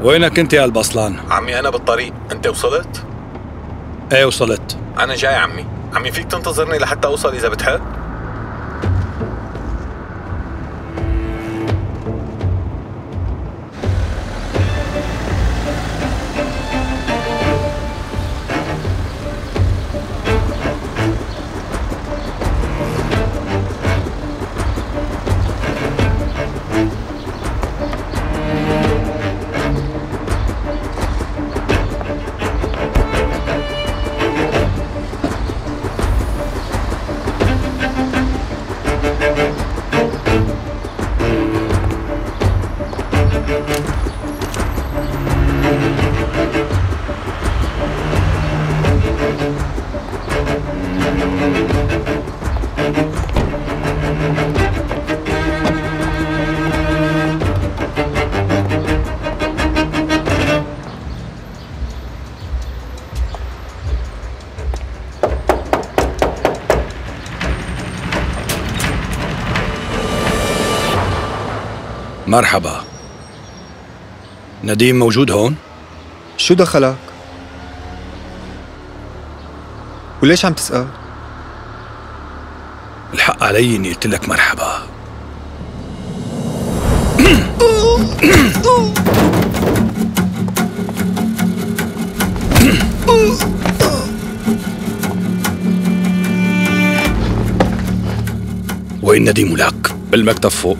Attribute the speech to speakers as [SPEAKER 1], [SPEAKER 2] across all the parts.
[SPEAKER 1] وينك انت يا البصلان؟
[SPEAKER 2] عمي انا بالطريق، انت وصلت؟
[SPEAKER 1] ايه وصلت.
[SPEAKER 2] انا جاي عمي فيك تنتظرني لحتى اوصل اذا بتحب؟
[SPEAKER 1] مرحبا. نديم موجود هون؟
[SPEAKER 3] شو دخلك؟ وليش عم تسأل؟
[SPEAKER 1] الحق علي اني قلت لك مرحبا. وين نديم ولك؟
[SPEAKER 4] بالمكتب فوق.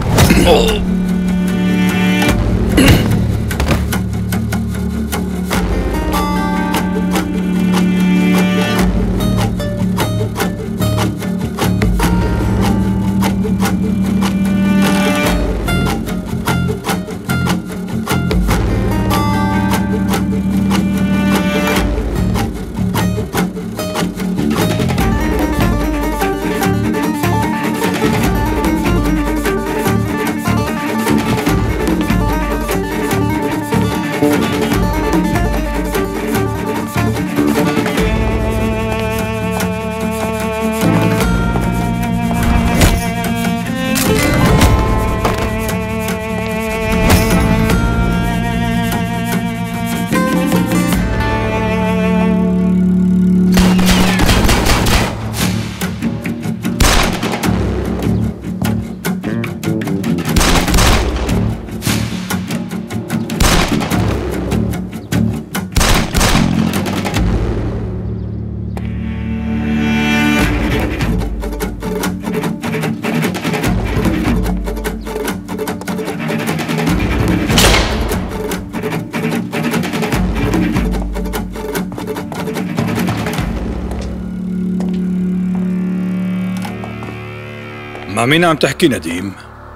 [SPEAKER 1] مع مين عم تحكي نديم؟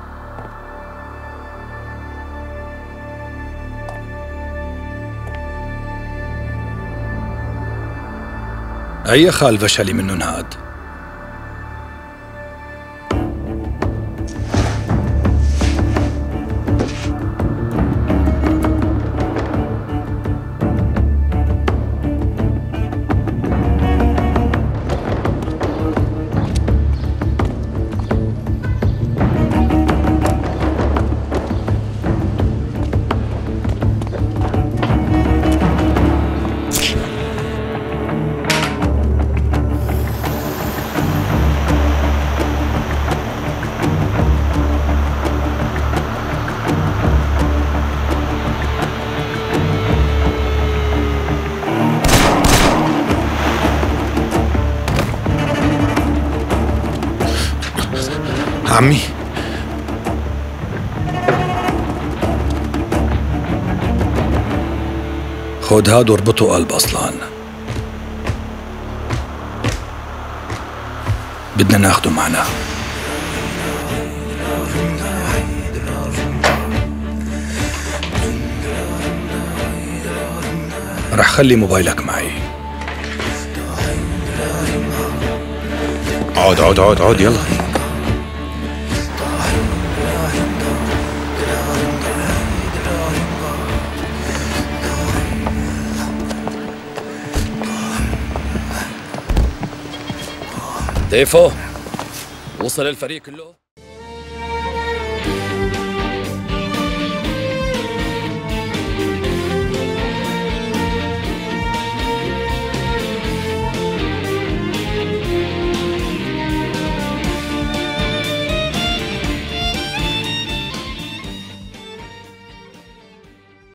[SPEAKER 1] أي خال فشلي منن هاد؟
[SPEAKER 2] عمي
[SPEAKER 1] خد هاد واربطه قلب أصلان. بدنا ناخده معنا. رح خلي موبايلك معي.
[SPEAKER 4] اقعد يلا.
[SPEAKER 5] ديفو، وصل الفريق كله؟